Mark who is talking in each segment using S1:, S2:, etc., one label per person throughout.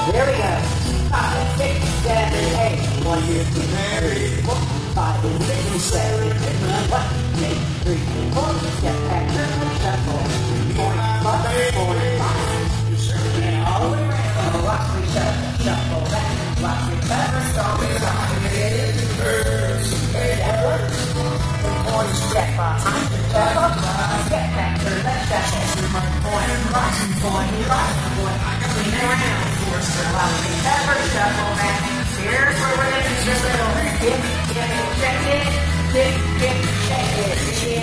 S1: Here we go. 5, 6, 7, 8. 1, 2, 3, 4, 5, 6, 7, 8. 1, 2, 3, 4. Step back, turn, shuffle. 4, 5, 4, 5. And all the way around. Rock, we shuffle, shuffle back. Rock, recover, stop, rock, it is reverse. That works. 1 step behind the shuffle. Step back, turn, shuffle. 1, rock, 1, rock, 1. Clean around. Rock, recover, shuffle back. Here's where we're going to do a little dip, dip, check it. Dip, dip, check it.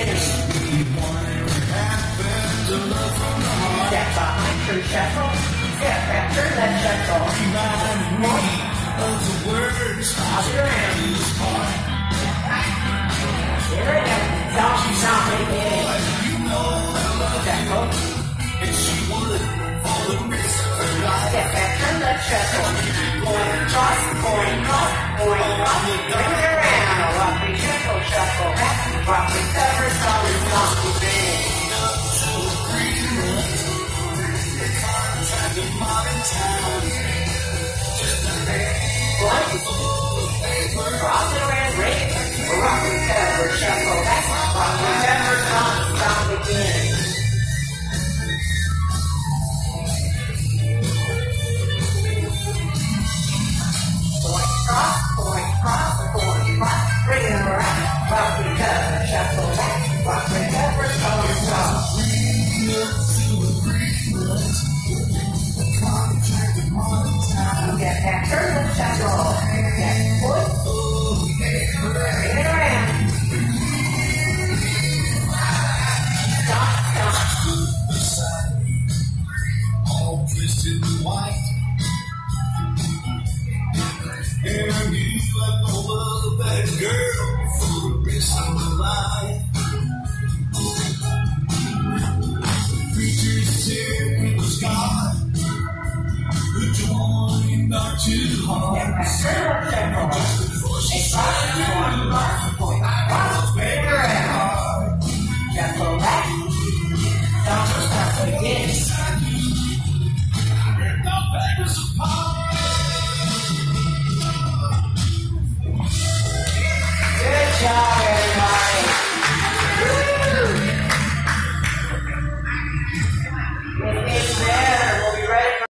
S1: Step behind, turn, shuffle. Step back, turn, left, shuffle. Toss it around. Here we go. Stomp, stomp, it is. Shuffle. Step back, turn, left, shuffle. Point, cross, point, cross, point, cross. Bring it around. Rock, we shuffle, shuffle back. Rock, recover, stomp, stomp, it is. Cross it around, bring it. Rock, recover, shuffle back. Rock, recover, stomp, stomp again. Point, cross, point, cross, point, cross. Bring it around. Rock, recover, shuffle back. Rock, recover, stomp, stomp. Step back, turn, left, shuffle. Step, foot. Bring it around. Stop, stop.
S2: All dressed in white. And you like no other bad girl for the rest of my life. Preachers said it was God who joined our two hearts.
S1: Step back, turn, left, shuffle.
S2: Just before she
S1: A cross, point, cross, point.